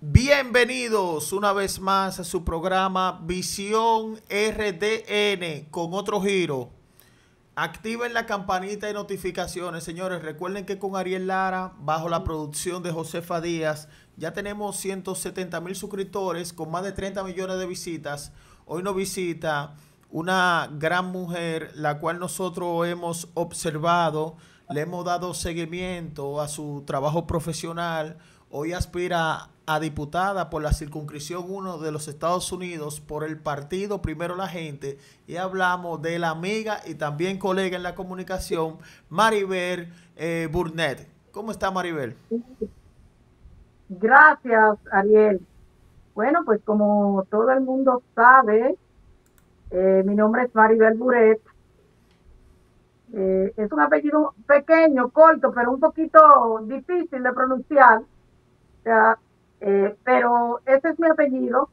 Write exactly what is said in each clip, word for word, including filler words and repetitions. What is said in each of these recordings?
Bienvenidos una vez más a su programa Visión R D N con otro giro. Activen la campanita de notificaciones, señores. Recuerden que con Ariel Lara, bajo la producción de Josefa Díaz, ya tenemos ciento setenta mil suscriptores con más de treinta millones de visitas. Hoy nos visita una gran mujer, la cual nosotros hemos observado, le hemos dado seguimiento a su trabajo profesional. Hoy aspira a diputada por la circunscripción uno de los Estados Unidos por el partido Primero la Gente, y hablamos de la amiga y también colega en la comunicación, Maribel eh, Burnett. ¿Cómo está, Maribel? Gracias, Ariel. Bueno, pues como todo el mundo sabe, eh, mi nombre es Maribel Burnett. Eh, es un apellido pequeño, corto, pero un poquito difícil de pronunciar. O sea, eh, pero ese es mi apellido.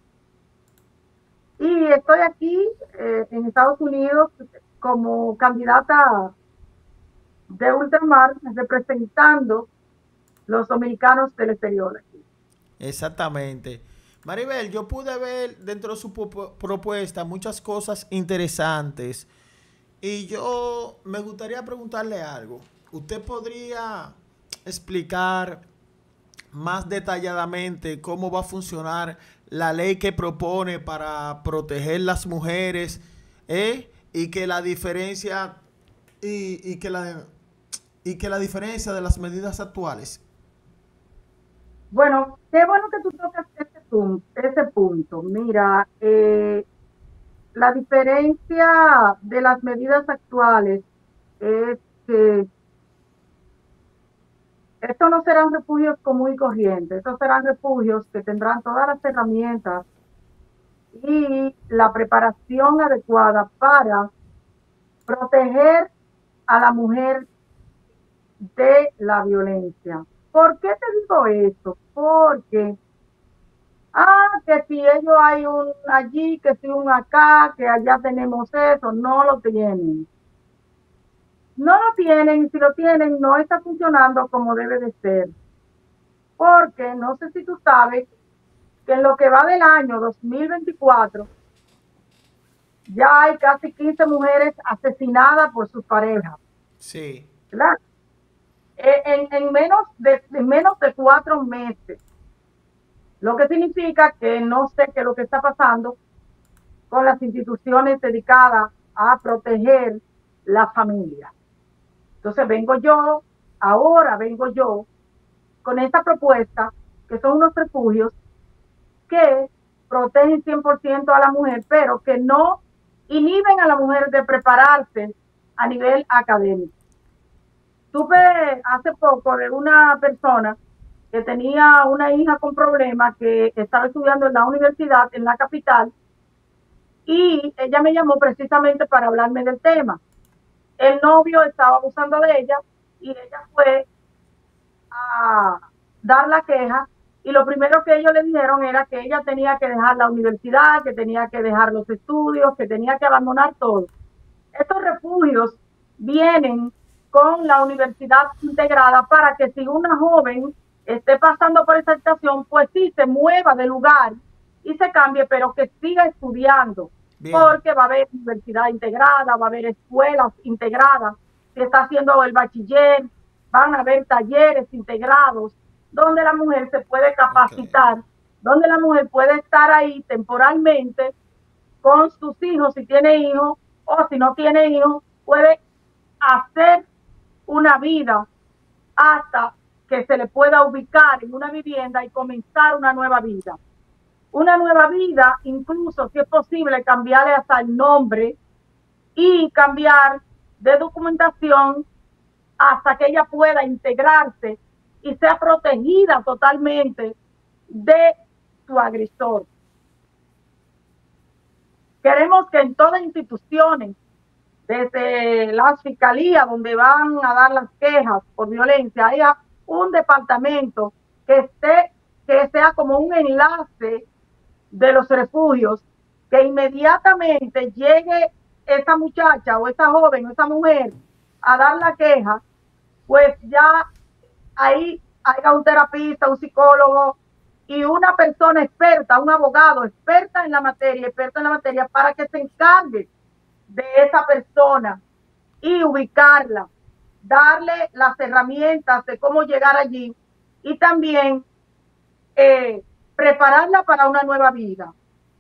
Y estoy aquí eh, en Estados Unidos como candidata de ultramar, representando los dominicanos del exterior. Exactamente. Maribel, yo pude ver dentro de su propuesta muchas cosas interesantes y yo me gustaría preguntarle algo. ¿Usted podría explicar más detalladamente cómo va a funcionar la ley que propone para proteger las mujeres, eh? y que la diferencia y, y que la y que la diferencia de las medidas actuales? Bueno, qué bueno que tú tocas ese punto. Ese punto. Mira, eh, la diferencia de las medidas actuales es que estos no serán refugios común y corriente, estos serán refugios que tendrán todas las herramientas y la preparación adecuada para proteger a la mujer de la violencia. ¿Por qué te digo esto? Porque, ah, que si ellos hay un allí, que si un acá, que allá tenemos eso, no lo tienen. No lo tienen, y si lo tienen, no está funcionando como debe de ser. Porque no sé si tú sabes que en lo que va del año dos mil veinticuatro, ya hay casi quince mujeres asesinadas por sus parejas. Sí. ¿Verdad? En, en, menos de, en menos de cuatro meses. Lo que significa que no sé qué es lo que está pasando con las instituciones dedicadas a proteger la familia. Entonces vengo yo, ahora vengo yo, con esta propuesta, que son unos refugios que protegen cien por ciento a la mujer, pero que no inhiben a la mujer de prepararse a nivel académico. Tuve hace poco de una persona que tenía una hija con problemas, que estaba estudiando en la universidad, en la capital, y ella me llamó precisamente para hablarme del tema. El novio estaba abusando de ella y ella fue a dar la queja, y lo primero que ellos le dijeron era que ella tenía que dejar la universidad, que tenía que dejar los estudios, que tenía que abandonar todo. Estos refugios vienen con la universidad integrada para que si una joven esté pasando por esa situación, pues sí se mueva de lugar y se cambie, pero que siga estudiando. Bien. Porque va a haber universidad integrada, va a haber escuelas integradas, se está haciendo el bachiller, van a haber talleres integrados donde la mujer se puede capacitar, okay, donde la mujer puede estar ahí temporalmente con sus hijos, si tiene hijos, o si no tiene hijos, puede hacer una vida hasta que se le pueda ubicar en una vivienda y comenzar una nueva vida. Una nueva vida, incluso si es posible cambiarle hasta el nombre y cambiar de documentación hasta que ella pueda integrarse y sea protegida totalmente de su agresor. Queremos que en todas las instituciones, desde las fiscalías donde van a dar las quejas por violencia, haya un departamento que esté, que sea como un enlace de los refugios, que inmediatamente llegue esa muchacha o esa joven o esa mujer a dar la queja, pues ya ahí haya un terapista, un psicólogo y una persona experta, un abogado experta en la materia, experta en la materia, para que se encargue de esa persona y ubicarla, darle las herramientas de cómo llegar allí y también eh, prepararla para una nueva vida.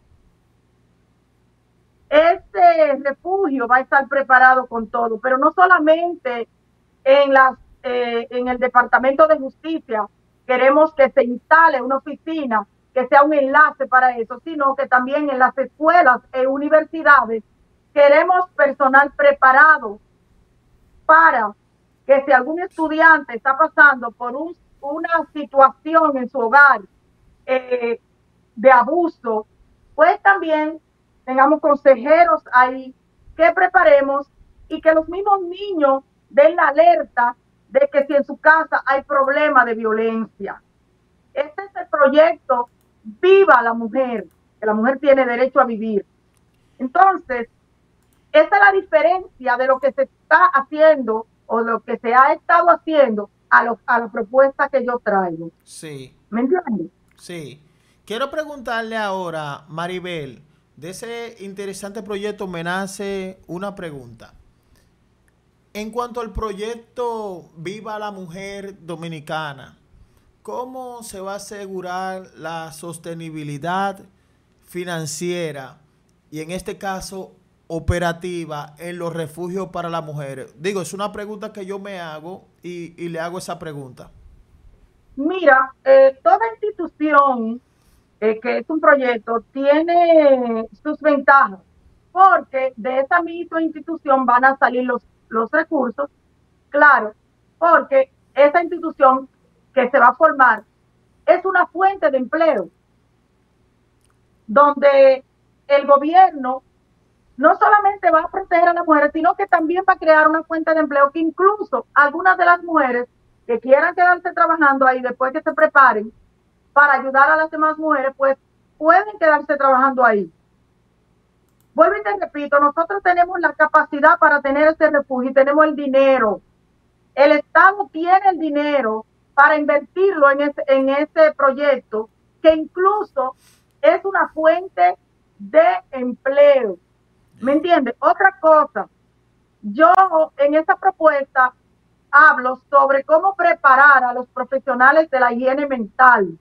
Este refugio va a estar preparado con todo, pero no solamente en, las, eh, en el Departamento de Justicia queremos que se instale una oficina que sea un enlace para eso, sino que también en las escuelas e universidades queremos personal preparado para que si algún estudiante está pasando por un, una situación en su hogar eh, de abuso, pues también tengamos consejeros ahí que preparemos y que los mismos niños den la alerta de que si en su casa hay problema de violencia. Este es el proyecto Viva la Mujer, que la mujer tiene derecho a vivir. Entonces, esa es la diferencia de lo que se está haciendo o lo que se ha estado haciendo a, lo, a la propuesta que yo traigo. Sí. ¿Me entiendes? Sí. Quiero preguntarle ahora, Maribel, de ese interesante proyecto me nace una pregunta. En cuanto al proyecto Viva la Mujer Dominicana, ¿cómo se va a asegurar la sostenibilidad financiera y en este caso operativa en los refugios para las mujeres? Digo, es una pregunta que yo me hago y, y le hago esa pregunta. Mira, eh, toda institución eh, que es un proyecto tiene sus ventajas, porque de esa misma institución van a salir los, los recursos, claro, porque esa institución que se va a formar es una fuente de empleo, donde el gobierno no solamente va a proteger a las mujeres, sino que también va a crear una fuente de empleo que incluso algunas de las mujeres que quieran quedarse trabajando ahí después que se preparen para ayudar a las demás mujeres, pues pueden quedarse trabajando ahí. Vuelvo y te repito, nosotros tenemos la capacidad para tener ese refugio y tenemos el dinero. El Estado tiene el dinero para invertirlo en ese, en ese proyecto, que incluso es una fuente de empleo. ¿Me entiendes? Otra cosa, yo en esta propuesta hablo sobre cómo preparar a los profesionales de la higiene mental.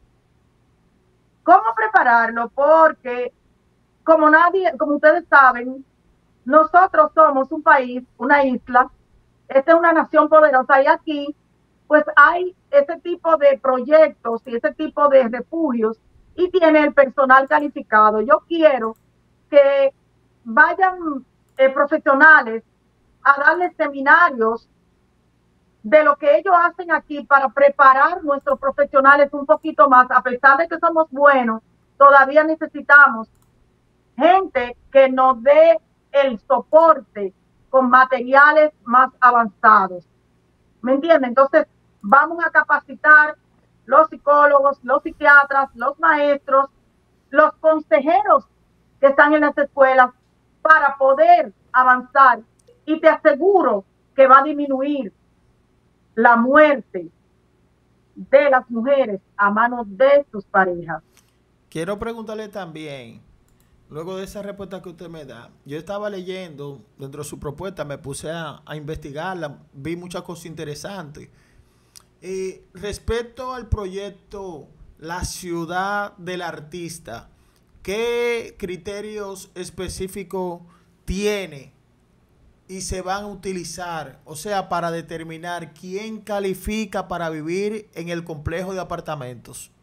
¿Cómo prepararlo? Porque como nadie, como ustedes saben, nosotros somos un país, una isla, esta es una nación poderosa y aquí pues hay ese tipo de proyectos y ese tipo de refugios y tiene el personal calificado. Yo quiero que vayan eh, profesionales a darles seminarios de lo que ellos hacen aquí para preparar nuestros profesionales un poquito más. A pesar de que somos buenos, todavía necesitamos gente que nos dé el soporte con materiales más avanzados. ¿Me entienden? Entonces, vamos a capacitar los psicólogos, los psiquiatras, los maestros, los consejeros que están en las escuelas para poder avanzar. Y te aseguro que va a disminuir la muerte de las mujeres a manos de sus parejas. Quiero preguntarle también, luego de esa respuesta que usted me da, yo estaba leyendo dentro de su propuesta, me puse a, a investigarla, vi muchas cosas interesantes. Eh, respecto al proyecto La Ciudad del Artista, ¿qué criterios específicos tiene y se van a utilizar? O sea, para determinar quién califica para vivir en el complejo de apartamentos.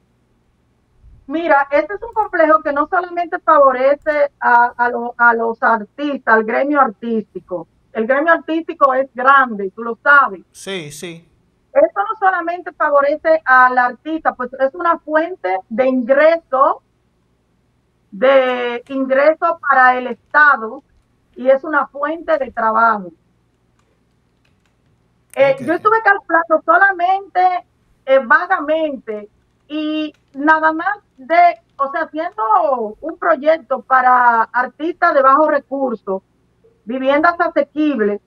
Mira, este es un complejo que no solamente favorece a, a, lo, a los artistas, al gremio artístico. El gremio artístico es grande, tú lo sabes. Sí, sí. Esto no solamente favorece al artista, pues es una fuente de ingreso, de ingreso para el Estado y es una fuente de trabajo. Eh, okay. Yo estuve calculando solamente eh, vagamente y nada más de, o sea, haciendo un proyecto para artistas de bajos recursos, viviendas asequibles,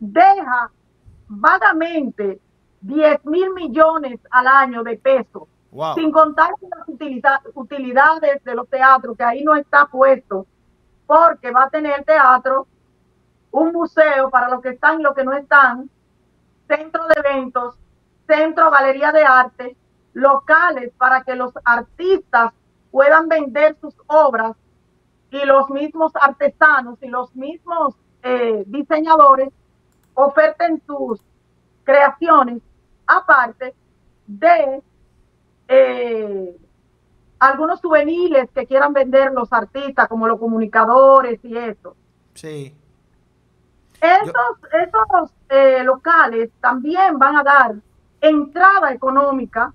deja vagamente diez mil millones al año de pesos. Wow. Sin contar con las utiliza, utilidades de los teatros, que ahí no está puesto, porque va a tener teatro, un museo para los que están y los que no están, centro de eventos, centro, galería de arte, locales para que los artistas puedan vender sus obras y los mismos artesanos y los mismos eh, diseñadores oferten sus creaciones, aparte de eh, algunos souvenirs que quieran vender los artistas, como los comunicadores y eso. Sí. Esos, Yo... esos eh, locales también van a dar entrada económica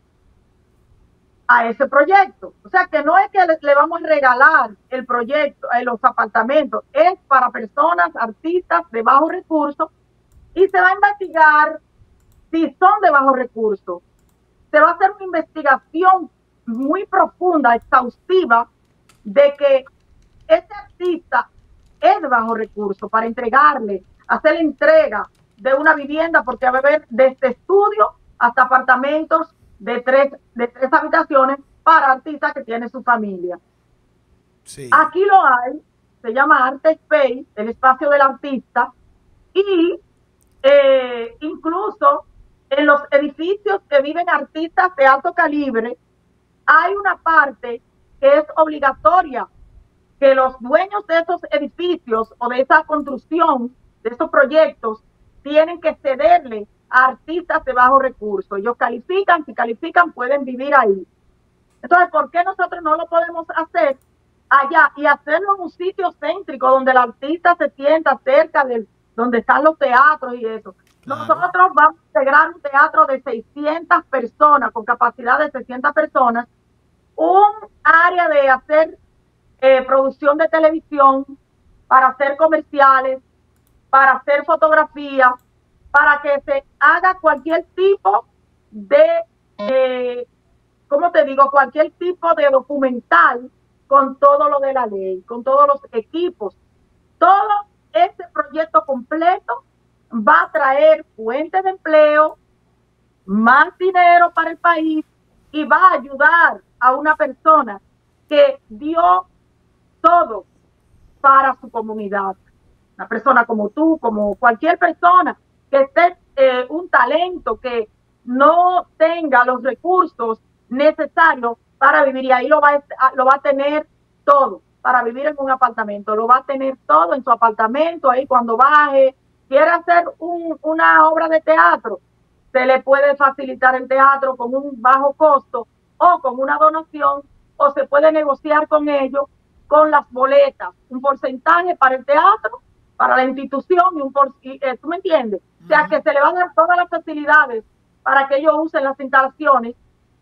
a ese proyecto. O sea, que no es que le, le vamos a regalar el proyecto, eh, los apartamentos, es para personas, artistas de bajos recursos, y se va a investigar si son de bajos recursos. Se va a hacer una investigación muy profunda, exhaustiva, de que este artista es de bajo recurso, para entregarle, hacer la entrega de una vivienda, porque va a haber desde estudio hasta apartamentos de tres, de tres habitaciones para artistas que tienen su familia. Sí. Aquí lo hay, se llama Art Space, el espacio del artista, y eh, incluso en los edificios que viven artistas de alto calibre, hay una parte que es obligatoria, que los dueños de esos edificios o de esa construcción, de esos proyectos, tienen que cederle a artistas de bajo recursos. Ellos califican, si califican pueden vivir ahí. Entonces, ¿por qué nosotros no lo podemos hacer allá y hacerlo en un sitio céntrico donde el artista se sienta cerca de donde están los teatros y eso? Claro. Nosotros vamos a integrar un teatro de seiscientas personas, con capacidad de seiscientas personas, un área de hacer eh, producción de televisión, para hacer comerciales, para hacer fotografía, para que se haga cualquier tipo de, eh, ¿cómo te digo? Cualquier tipo de documental con todo lo de la ley, con todos los equipos. Todo este proyecto completo va a traer fuentes de empleo, más dinero para el país y va a ayudar a una persona que dio todo para su comunidad. Una persona como tú, como cualquier persona que esté eh, un talento, que no tenga los recursos necesarios para vivir, y ahí lo va, a, lo va a tener todo, para vivir en un apartamento, lo va a tener todo en su apartamento, ahí cuando baje, quiere hacer un, una obra de teatro, se le puede facilitar el teatro con un bajo costo o con una donación, o se puede negociar con ellos con las boletas, un porcentaje para el teatro, para la institución, y un por, y, eh, ¿tú me entiendes? Uh-huh. O sea, que se le van a dar todas las facilidades para que ellos usen las instalaciones,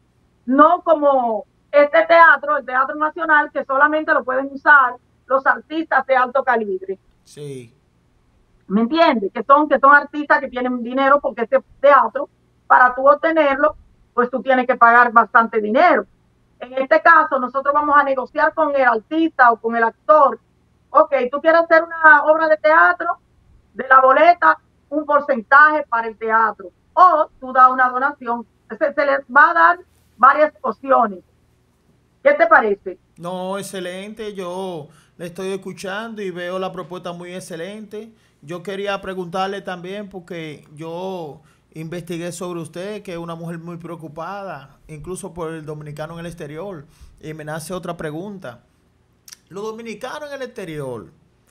no como este teatro, el Teatro Nacional, que solamente lo pueden usar los artistas de alto calibre. Sí. ¿Me entiendes? Que son, que son artistas que tienen dinero, porque este teatro, para tú obtenerlo, pues tú tienes que pagar bastante dinero. En este caso, nosotros vamos a negociar con el artista o con el actor. Ok, tú quieres hacer una obra de teatro, de la boleta, un porcentaje para el teatro. O tú das una donación. Se, se les va a dar varias opciones. ¿Qué te parece? No, excelente. Yo le estoy escuchando y veo la propuesta muy excelente. Yo quería preguntarle también, porque yo investigué sobre usted, que es una mujer muy preocupada, incluso por el dominicano en el exterior. Y me nace otra pregunta. Los dominicanos en el exterior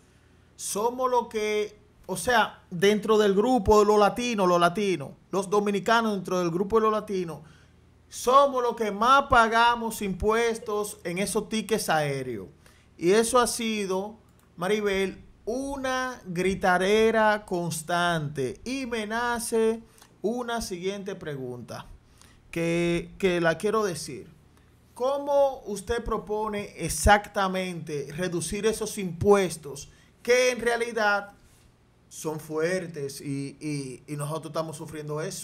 somos lo que, o sea, dentro del grupo de los latinos, los latinos, los dominicanos dentro del grupo de los latinos, somos los que más pagamos impuestos en esos tickets aéreos. Y eso ha sido, Maribel, una gritadera constante. Y me nace una siguiente pregunta que, que la quiero decir. ¿Cómo usted propone exactamente reducir esos impuestos que en realidad son fuertes y, y, y nosotros estamos sufriendo eso?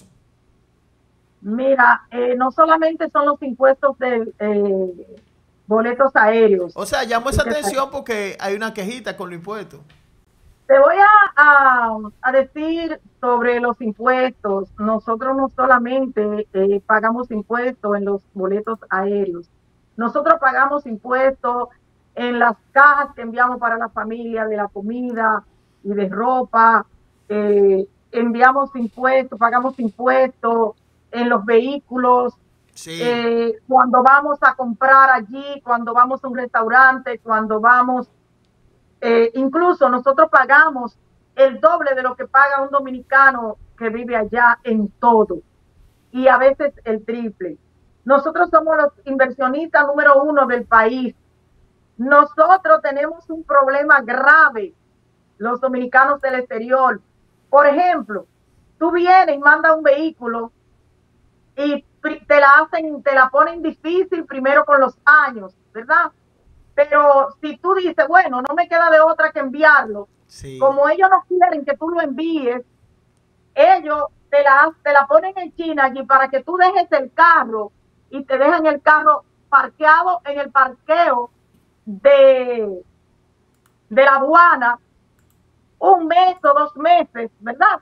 Mira, eh, no solamente son los impuestos de eh, boletos aéreos. O sea, llamo esa atención porque hay una quejita con los impuestos. Te voy a, a, a decir sobre los impuestos, nosotros no solamente eh, pagamos impuestos en los boletos aéreos, nosotros pagamos impuestos en las cajas que enviamos para la familia, de la comida y de ropa, eh, enviamos impuestos, pagamos impuestos en los vehículos, Sí. eh, cuando vamos a comprar allí, cuando vamos a un restaurante, cuando vamos, eh, incluso nosotros pagamos el doble de lo que paga un dominicano que vive allá en todo, y a veces el triple. Nosotros somos los inversionistas número uno del país. Nosotros tenemos un problema grave, los dominicanos del exterior. Por ejemplo, tú vienes y mandas un vehículo y te la hacen, te la ponen difícil primero con los años, ¿verdad? Pero si tú dices, bueno, no me queda de otra que enviarlo, Sí. como ellos no quieren que tú lo envíes, ellos te la, te la ponen en China allí para que tú dejes el carro y te dejan el carro parqueado en el parqueo de, de la aduana un mes o dos meses, ¿verdad?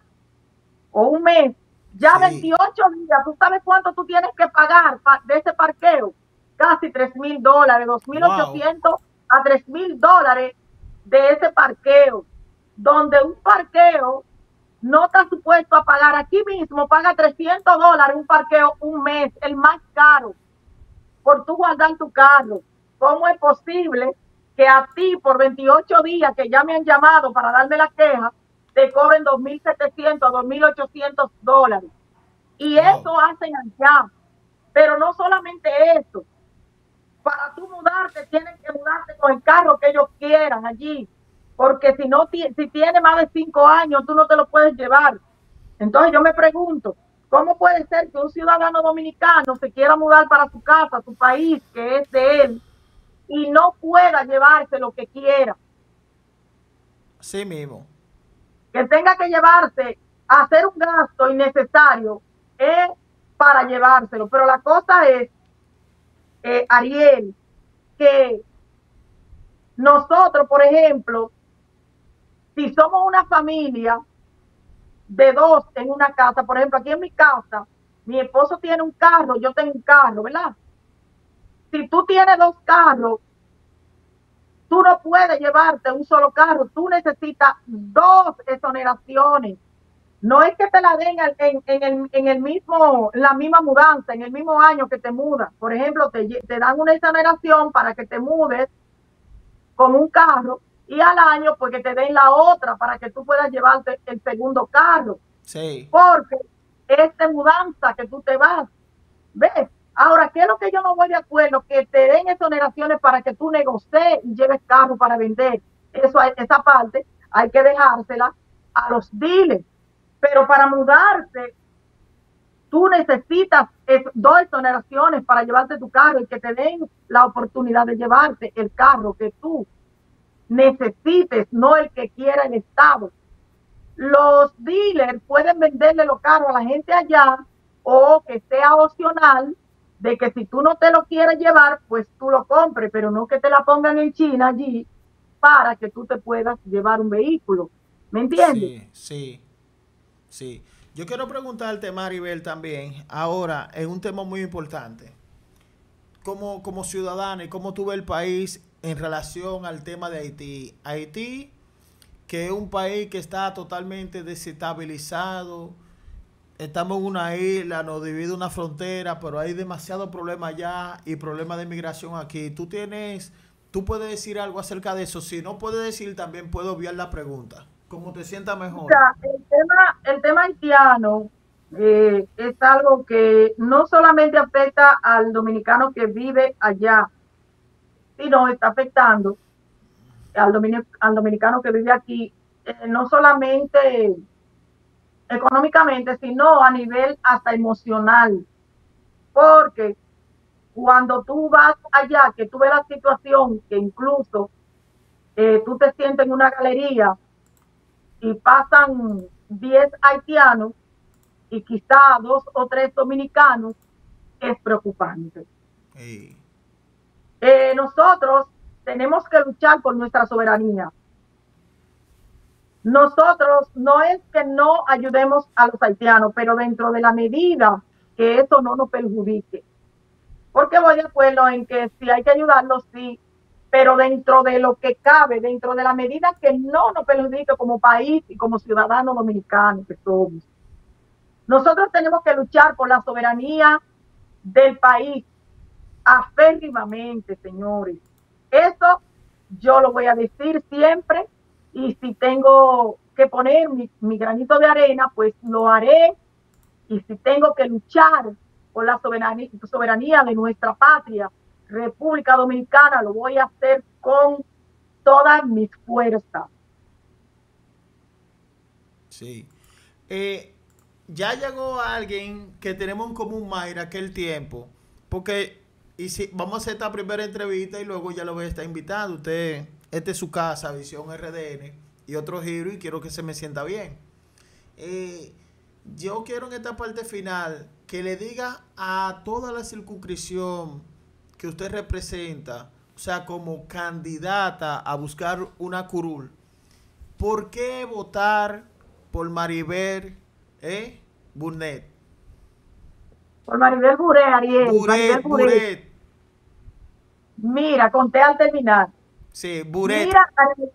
O un mes. Ya Sí. veintiocho días, ¿tú sabes cuánto tú tienes que pagar de ese parqueo? Casi tres mil dólares, dos mil ochocientos wow. a tres mil dólares de ese parqueo, donde un parqueo no está supuesto a pagar. Aquí mismo paga trescientos dólares un parqueo un mes, el más caro, por tú guardar tu carro. ¿Cómo es posible que a ti por veintiocho días que ya me han llamado para darme la queja, te cobren dos mil setecientos, dos mil ochocientos dólares? Y wow. Eso hacen allá. Pero no solamente eso. Para tú mudarte, tienen que mudarte con el carro que ellos quieran allí. Porque si no, si tiene más de cinco años, tú no te lo puedes llevar. Entonces yo me pregunto, ¿cómo puede ser que un ciudadano dominicano se quiera mudar para su casa, su país, que es de él, y no pueda llevarse lo que quiera? Sí mismo. Que tenga que llevarse a hacer un gasto innecesario es para llevárselo. Pero la cosa es, eh, Ariel, que nosotros, por ejemplo, si somos una familia de dos en una casa, por ejemplo, aquí en mi casa, mi esposo tiene un carro, yo tengo un carro, ¿verdad? Si tú tienes dos carros, tú no puedes llevarte un solo carro, tú necesitas dos exoneraciones. No es que te la den en, en, el, en el mismo, en la misma mudanza, en el mismo año que te mudas. Por ejemplo, te, te dan una exoneración para que te mudes con un carro y al año pues que te den la otra para que tú puedas llevarte el segundo carro. Sí. Porque es de mudanza que tú te vas. ¿Ves? Ahora, ¿qué es lo que yo no voy de acuerdo? Que te den exoneraciones para que tú negocies y lleves carro para vender. Eso, esa parte hay que dejársela a los dealers. Pero para mudarse, tú necesitas dos exoneraciones para llevarte tu carro y que te den la oportunidad de llevarte el carro que tú necesites, no el que quiera el Estado. Los dealers pueden venderle los carros a la gente allá o que sea opcional de que si tú no te lo quieres llevar, pues tú lo compres, pero no que te la pongan en China allí para que tú te puedas llevar un vehículo. ¿Me entiendes? Sí, sí. Sí, yo quiero preguntarte, Maribel, también, ahora, en un tema muy importante, como, como ciudadana y cómo tú ves el país en relación al tema de Haití. Haití, que es un país que está totalmente desestabilizado, estamos en una isla, nos divide una frontera, pero hay demasiados problemas allá y problemas de inmigración aquí. Tú tienes, tú puedes decir algo acerca de eso. Si no puedes decir, también puedo obviar la pregunta. Como te sientas mejor. O sea, el tema, el tema haitiano eh, es algo que no solamente afecta al dominicano que vive allá, sino está afectando al, dominic al dominicano que vive aquí, eh, no solamente económicamente, sino a nivel hasta emocional. Porque cuando tú vas allá, que tú ves la situación, que incluso eh, tú te sientes en una galería y pasan diez haitianos y quizá dos o tres dominicanos, es preocupante. Sí. Eh, nosotros tenemos que luchar por nuestra soberanía. Nosotros no es que no ayudemos a los haitianos, pero dentro de la medida que eso no nos perjudique. Porque voy de acuerdo en que si hay que ayudarlos, sí, pero dentro de lo que cabe, dentro de la medida que no nos perjudique como país y como ciudadanos dominicanos que somos. Nosotros tenemos que luchar por la soberanía del país aférrimamente, señores. Eso yo lo voy a decir siempre y si tengo que poner mi, mi granito de arena, pues lo haré. Y si tengo que luchar por la soberanía, soberanía de nuestra patria, República Dominicana, lo voy a hacer con todas mis fuerzas. Sí. Eh, ya llegó alguien que tenemos en común, Mayra, aquel tiempo. Porque y si, vamos a hacer esta primera entrevista y luego ya lo voy a estar invitando. Usted, esta es su casa, Visión R D N y otro giro y quiero que se me sienta bien. Eh, yo quiero en esta parte final que le diga a toda la circunscripción que usted representa, o sea, como candidata a buscar una curul, ¿por qué votar por Maribel eh, Burnett? Por Maribel Buret, Ariel, Maribel Buret, Buret. Buret. Mira, conté al terminar. Sí, Buret. Mira, Ariel,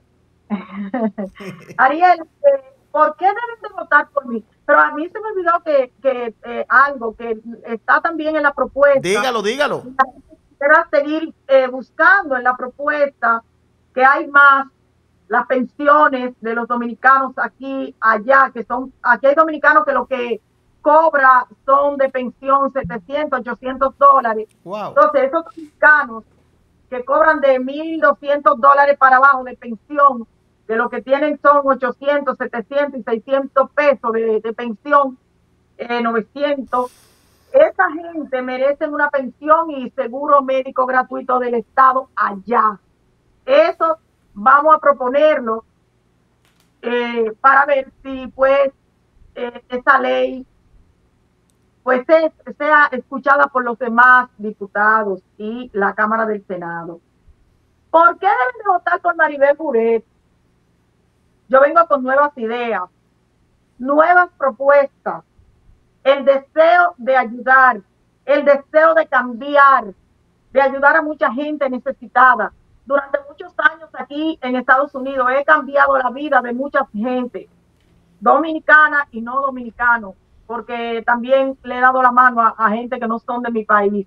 Ariel eh, ¿por qué deben de votar por mí? Pero a mí se me olvidó que, que eh, algo que está también en la propuesta. Dígalo, dígalo. Quisiera seguir eh, buscando en la propuesta que hay más las pensiones de los dominicanos aquí, allá, que son, aquí hay dominicanos que lo que cobra son de pensión setecientos, ochocientos dólares. Wow. Entonces, esos dominicanos que cobran de mil doscientos dólares para abajo de pensión, que lo que tienen son ochocientos, setecientos y seiscientos pesos de, de pensión, eh, novecientos. Esa gente merece una pensión y seguro médico gratuito del Estado allá. Eso vamos a proponerlo eh, para ver si pues eh, esa ley pues es, sea escuchada por los demás diputados y la Cámara del Senado. ¿Por qué deben de votar por Maribel Buret? Yo vengo con nuevas ideas, nuevas propuestas, el deseo de ayudar, el deseo de cambiar, de ayudar a mucha gente necesitada. Durante muchos años aquí en Estados Unidos he cambiado la vida de mucha gente, dominicana y no dominicano, porque también le he dado la mano a, a gente que no son de mi país.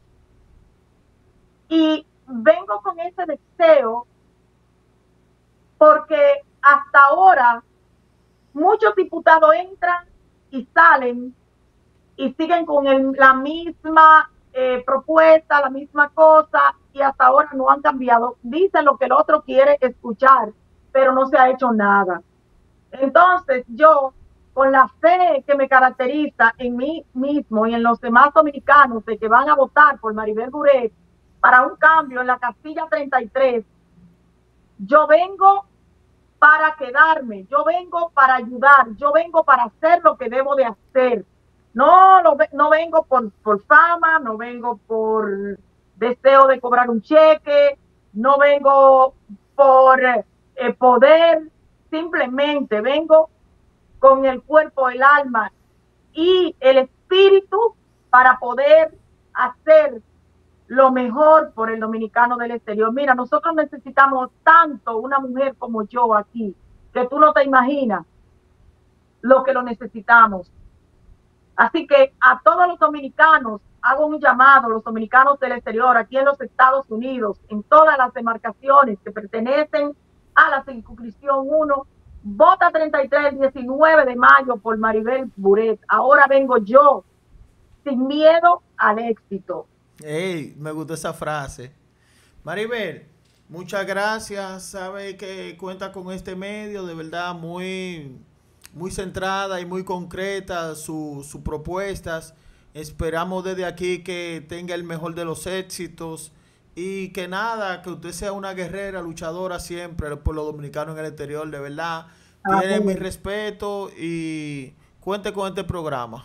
Y vengo con ese deseo porque hasta ahora muchos diputados entran y salen y siguen con el, la misma eh, propuesta, la misma cosa, y hasta ahora no han cambiado. Dicen lo que el otro quiere escuchar, pero no se ha hecho nada. Entonces yo, con la fe que me caracteriza en mí mismo y en los demás dominicanos de que van a votar por Maribel Buret para un cambio en la casilla treinta y tres, yo vengo para quedarme, yo vengo para ayudar, yo vengo para hacer lo que debo de hacer. No, no, no vengo por, por fama, no vengo por deseo de cobrar un cheque, no vengo por eh, poder, simplemente vengo con el cuerpo, el alma y el espíritu para poder hacer lo mejor por el dominicano del exterior. Mira, nosotros necesitamos tanto una mujer como yo aquí, que tú no te imaginas lo que lo necesitamos. Así que a todos los dominicanos hago un llamado, los dominicanos del exterior, aquí en los Estados Unidos, en todas las demarcaciones que pertenecen a la circunscripción uno, vota treinta y tres el diecinueve de mayo por Maribel Buret. Ahora vengo yo, sin miedo al éxito. Hey, me gustó esa frase. Maribel, muchas gracias. Sabe que cuenta con este medio, de verdad muy, muy centrada y muy concreta sus su propuestas. Esperamos desde aquí que tenga el mejor de los éxitos y que nada, que usted sea una guerrera, luchadora siempre por los dominicanos en el exterior. De verdad, tiene mi respeto y cuente con este programa.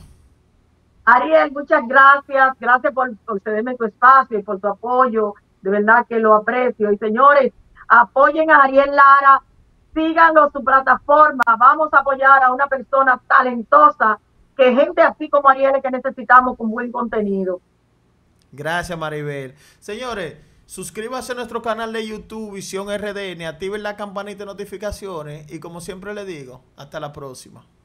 Ariel, muchas gracias. Gracias por, por cederme tu espacio y por tu apoyo. De verdad que lo aprecio. Y señores, apoyen a Ariel Lara síganlo su plataforma, vamos a apoyar a una persona talentosa, que gente así como Ariel que necesitamos con buen contenido. Gracias, Maribel. Señores, suscríbanse a nuestro canal de YouTube, Visión R D N, activen la campanita de notificaciones y como siempre les digo, hasta la próxima.